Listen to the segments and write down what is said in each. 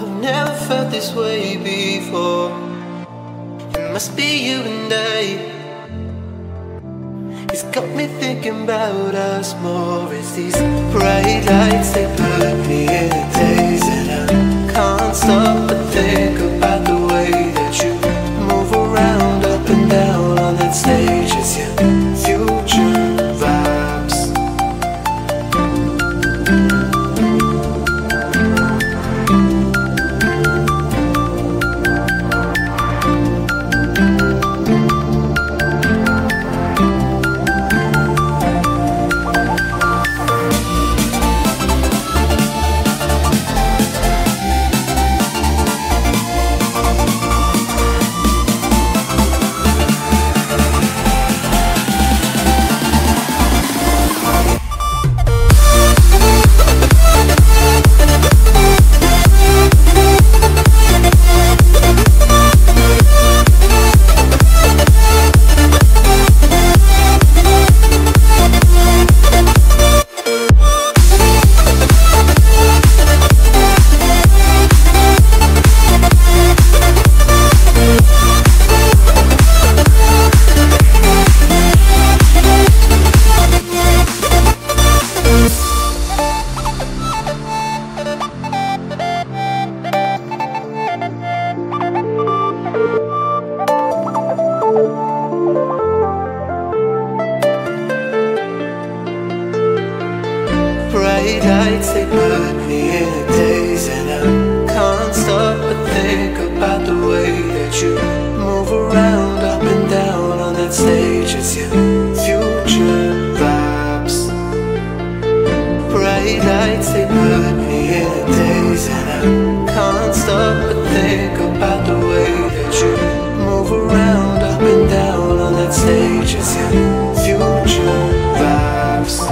I've never felt this way before. It must be you and I. It's got me thinking about us more. It's these bright lights, they put me in a daze, and I can't stop but think about the way that you move around up and down on that stage. It's your future vibes. Bright lights, they put me in a daze, and I can't stop but think about the way that you move around up and down on that stage. It's your future vibes. Bright lights, they put me in a daze, and I can't stop but think about the way that you move around up and down on that stage. It's your future vibes.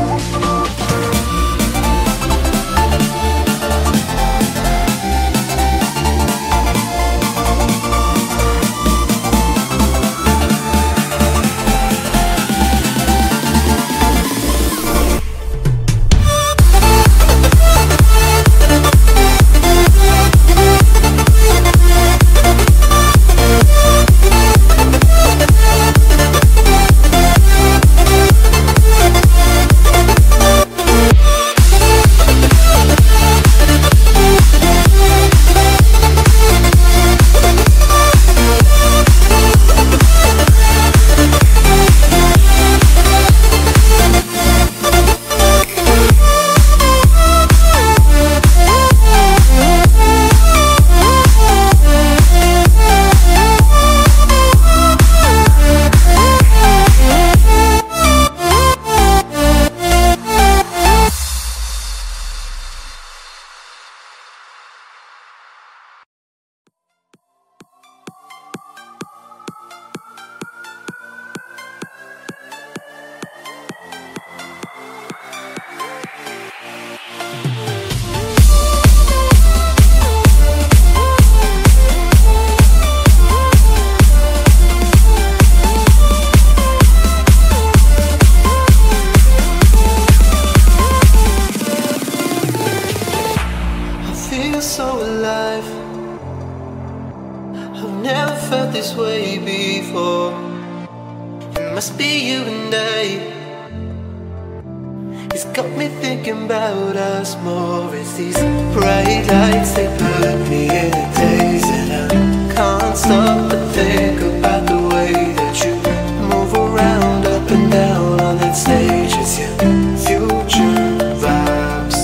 So alive, I've never felt this way before. It must be you and I. It's got me thinking about us more. It's these bright lights, they put me in a daze, and I can't stop but think about the way that you move around up and down on that stage. It's your future vibes.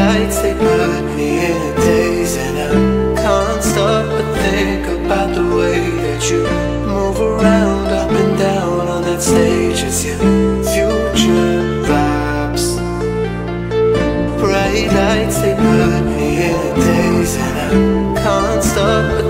lights, they put me in a daze, and I can't stop but think about the way that you move around, up and down on that stage. It's your future vibes. Bright lights, they put me in a daze, and I can't stop but